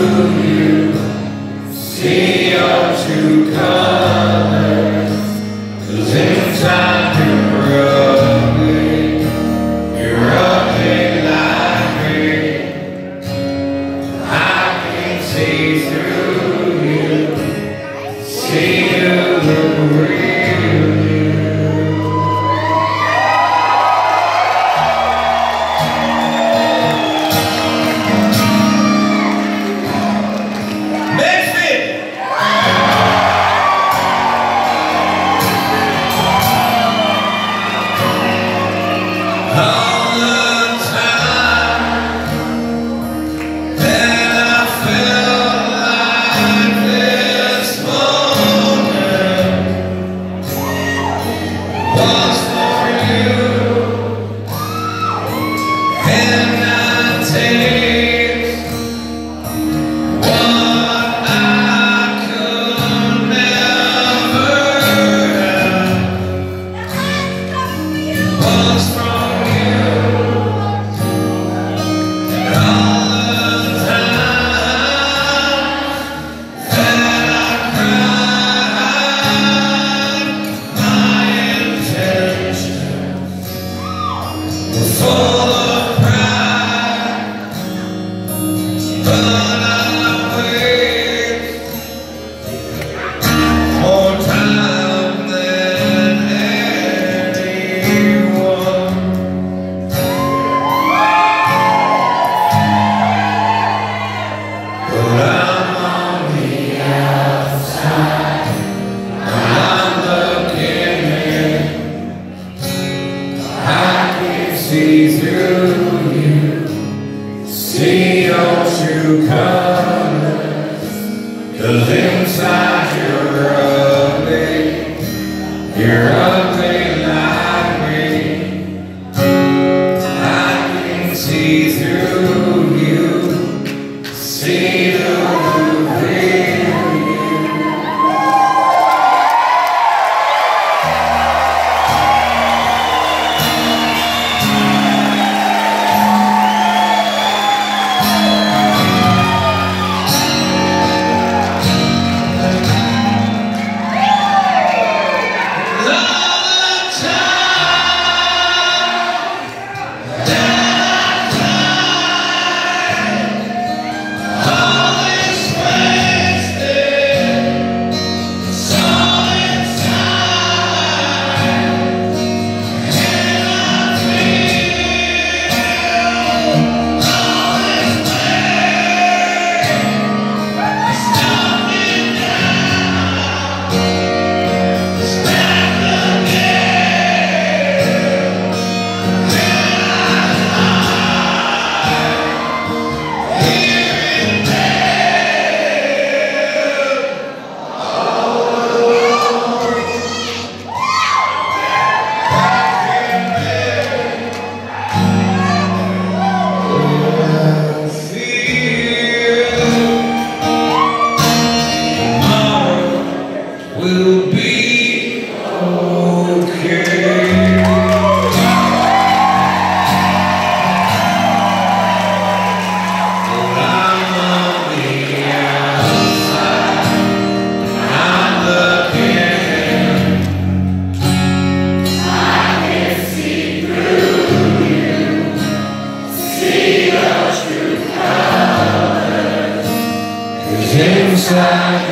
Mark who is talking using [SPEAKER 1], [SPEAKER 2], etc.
[SPEAKER 1] you, see your true colors, 'cause inside you're ugly like me. I can see through you, see you the real you. See through you, see your true colors, 'cause inside you're ugly like me. I can see through you, see the real you. Will be okay. But I'm on the outside, I'm looking in. I can see through you, see your true colors, 'cause inside